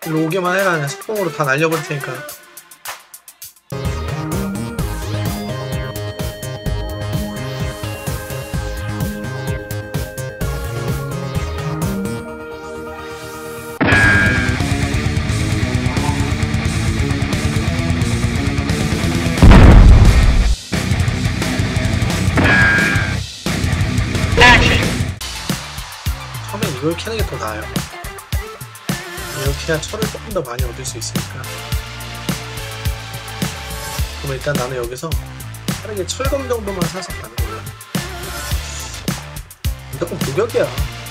일로 오기만 해라. 그냥 석봉으로 다 날려버릴 테니까. 처음엔 이걸 캐는 게 더 나아요. 이렇게 해야 철을 조금 더 많이 얻을 수 있으니까. 그럼 일단 나는 여기서 빠르게 철검 정도만 사서 가는 거야. 무조건 부격이야.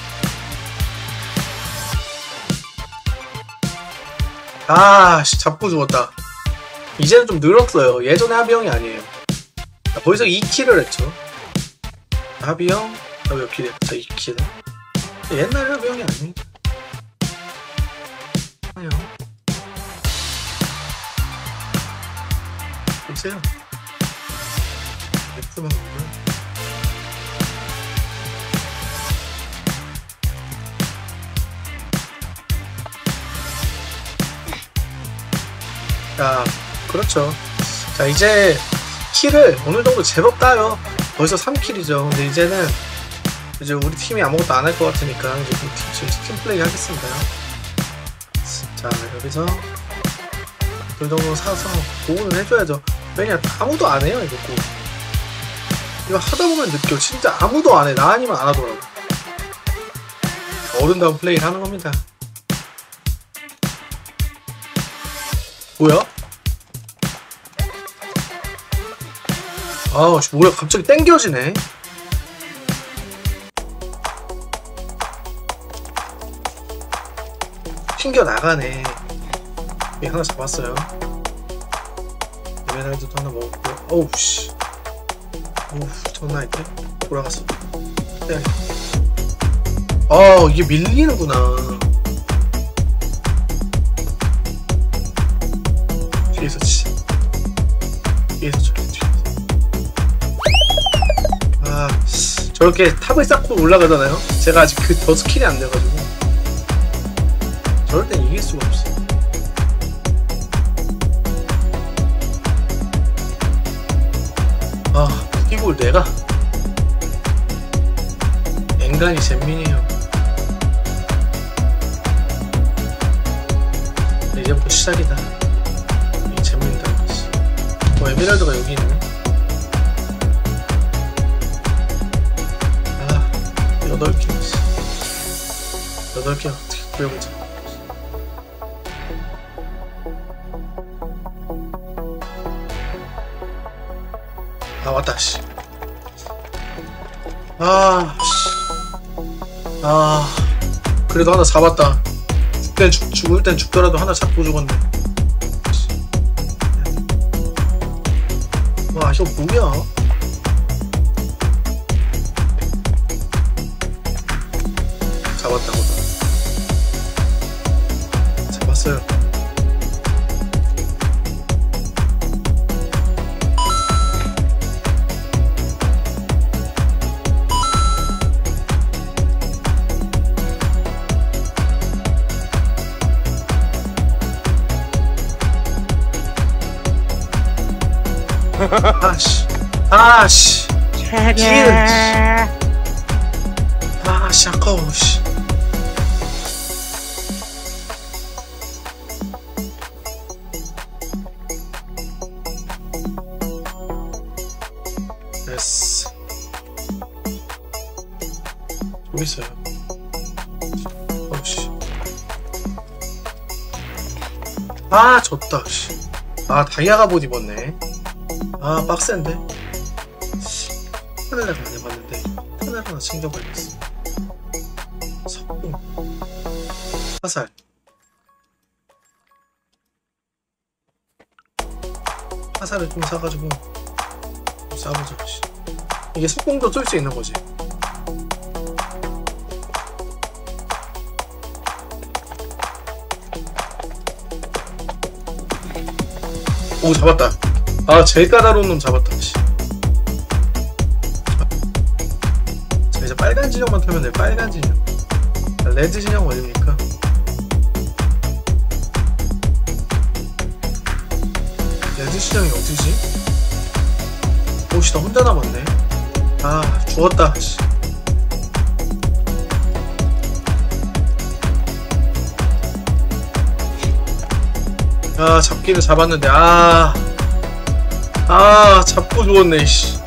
아씨, 잡고 죽었다. 이제는 좀 늘었어요. 예전에 하비형이 아니에요. 벌써 2킬을 했죠. 하비형, 몇 킬 했죠? 2킬. 옛날 하비형이 아닙니다. 아니요. 보세요. X만 보면. 자, 그렇죠. 자, 이제 킬을 어느 정도 제법 따요. 벌써 3킬이죠. 근데 이제는 이제 우리 팀이 아무것도 안 할 것 같으니까 이제 팀 플레이 하겠습니다. 자, 여기서 그 정도 사서 보호는 해줘야죠. 왜냐, 아무도 안 해요. 이거 꼭 이거 하다 보면 느껴. 진짜 아무도 안 해. 나 아니면 안 하더라고. 어른다운 플레이를 하는 겁니다. 뭐야? 아우, 뭐야, 갑자기 땡겨지네. 튕겨 나가네. 예, 하나 잡았어요. 에메랄드도 하나 먹었고요. 어우 씨. 어우, 장난 아닌데? 돌아갔어. 네. 아, 이게 밀리는구나. 뒤에서 치. 뒤에서 쳐. 아, 저렇게 탑을 쌓고 올라가잖아요? 제가 아직 그 더 스킬이 안 돼가지고. 저럴 땐 이길 수가 없어. 아, 이걸 내가 앵간히 잼민이에요. 이제부터 시작이다. 이 잼민이라는 것이. 에메랄드가 여기 있네. 아, 8개. 8개 어떻게 구해보자. 아, 왔다, 씨. 아, 씨. 아, 그래도 하나 잡았다. 죽을 땐 죽더라도 하나 잡고 죽었네. 와, 이거 뭐야? 잡았다고. 잡았어요. 아씨, 아씨, 기회는, 아씨, 아까워, 씨. 됐어. 좀 있어요. 어우씨. 아, 졌다, 씨. 아, 다이아가 못 입었네. 아, 빡센데? 터널을 안 해봤는데 터널 하나 챙겨버리겠어. 석궁, 화살, 화살을 좀 사가지고 좀 쏴보자. 이게 석궁도 쏠 수 있는 거지. 오, 잡았다. 아, 제일 까다로운 놈 잡았다. 씨. 자, 이제 빨간 진영만 타면 돼. 빨간 진영. 레드 진영 어딥니까? 레드 시장이 어디지? 오씨, 나 혼자 남았네. 아, 죽었다. 씨. 아, 잡기는 잡았는데, 잡고 죽었네, 씨.